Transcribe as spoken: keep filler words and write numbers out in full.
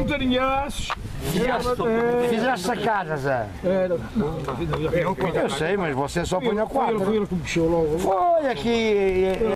não tarinhaços. Fizeste sacada, Zé? Era. Eu sei, mas você só põe a quatro. Foi ele que me puxou logo. Foi aqui.